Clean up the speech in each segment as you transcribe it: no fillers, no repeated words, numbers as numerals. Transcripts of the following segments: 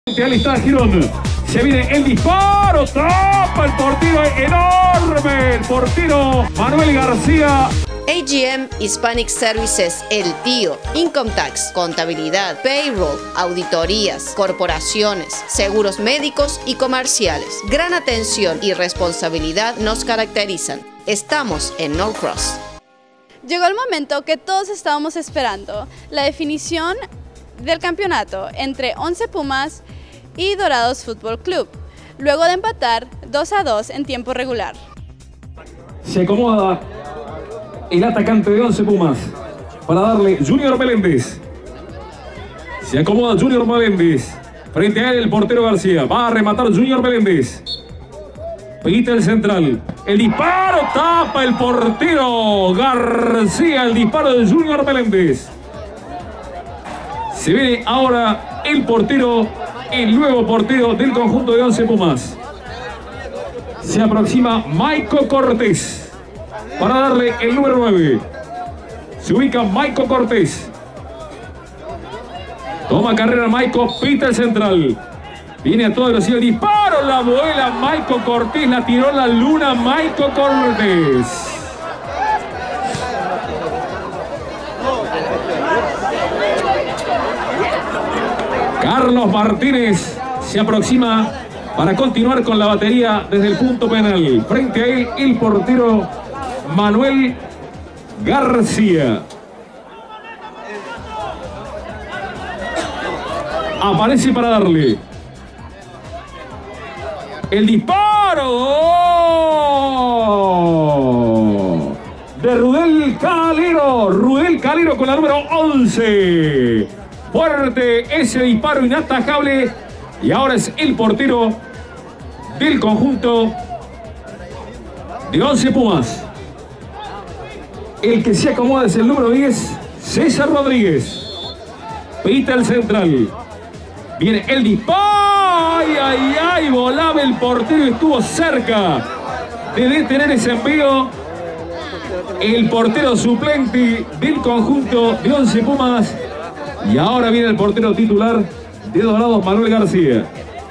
Ahí está Girón. Se viene el disparo. Tapa el portero enorme. El portero Manuel García. AGM Hispanic Services, El Tío, Income Tax, contabilidad, payroll, auditorías, corporaciones, seguros médicos y comerciales. Gran atención y responsabilidad nos caracterizan. Estamos en Norcross. Llegó el momento que todos estábamos esperando, la definición del campeonato entre Once Pumas y Dorados Fútbol Club, luego de empatar 2-2 en tiempo regular. Se acomoda el atacante de Once Pumas para darle Junior Meléndez. Se acomoda Junior Meléndez. Frente a él el portero García. Va a rematar Junior Meléndez. Peguita el central. El disparo. Tapa el portero García. El disparo de Junior Meléndez. Se viene ahora el portero, el nuevo portero del conjunto de Once Pumas. Se aproxima Maico Cortés para darle el número 9. Se ubica Maico Cortés. Toma carrera Maico, pita el central. Viene a toda velocidad el disparo, la vuela Maico Cortés, la tiró a la luna Maico Cortés. Carlos Martínez se aproxima para continuar con la batería desde el punto penal. Frente a él el portero Manuel García. Aparece para darle el disparo de Rudel Calero. Rudel Calero con la número 11. Fuerte ese disparo inatajable. Y ahora es el portero del conjunto de Once Pumas. El que se acomoda es el número 10, César Rodríguez. Pita el central. Viene el disparo. ¡Ay, ay, ay! Volaba el portero, estuvo cerca de detener ese envío. El portero suplente del conjunto de Once Pumas. Y ahora viene el portero titular de Dorados, Manuel García.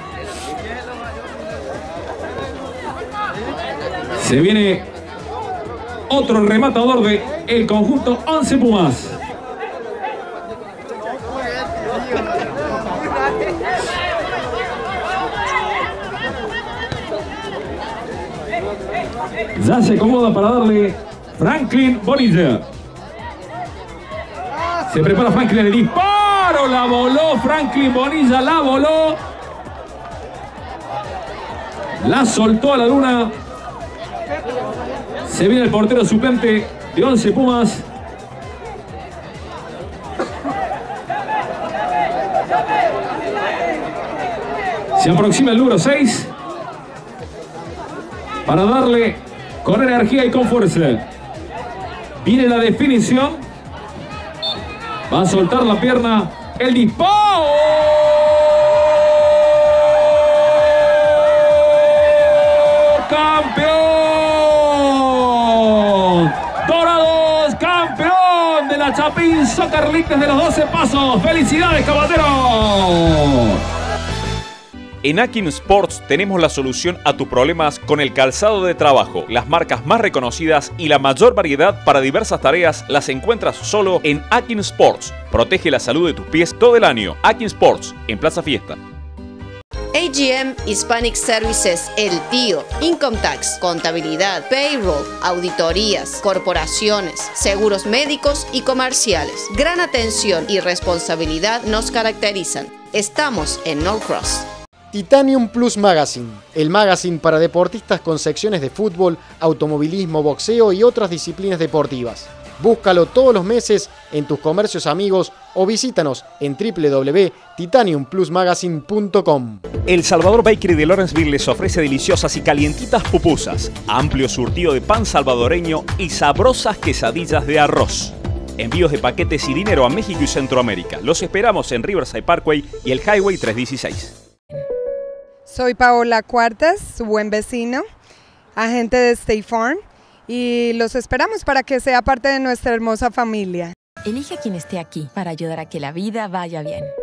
Se viene otro rematador de el conjunto Once Pumas. Ya se acomoda para darle Franklin Bonilla. Se prepara Franklin, el disparo, la voló Franklin Bonilla, la voló. La soltó a la luna. Se viene el portero suplente de Once Pumas. Se aproxima el número 6 para darle con energía y con fuerza. Viene la definición. Va a soltar la pierna. El disparo. ¡Campeón! Dorados, campeón de la Chapín Soccer League desde los 12 pasos. ¡Felicidades, caballeros! En Akin Sports tenemos la solución a tus problemas con el calzado de trabajo. Las marcas más reconocidas y la mayor variedad para diversas tareas las encuentras solo en Akin Sports. Protege la salud de tus pies todo el año. Akin Sports, en Plaza Fiesta. AGM Hispanic Services, El Tío, Income Tax, contabilidad, payroll, auditorías, corporaciones, seguros médicos y comerciales. Gran atención y responsabilidad nos caracterizan. Estamos en Norcross. Titanium Plus Magazine, el magazine para deportistas con secciones de fútbol, automovilismo, boxeo y otras disciplinas deportivas. Búscalo todos los meses en tus comercios amigos o visítanos en www.titaniumplusmagazine.com. El Salvador Bakery de Lawrenceville les ofrece deliciosas y calientitas pupusas, amplio surtido de pan salvadoreño y sabrosas quesadillas de arroz. Envíos de paquetes y dinero a México y Centroamérica. Los esperamos en Riverside Parkway y el Highway 316. Soy Paola Cuartas, su buen vecino, agente de State Farm, y los esperamos para que sea parte de nuestra hermosa familia. Elige a quien esté aquí para ayudar a que la vida vaya bien.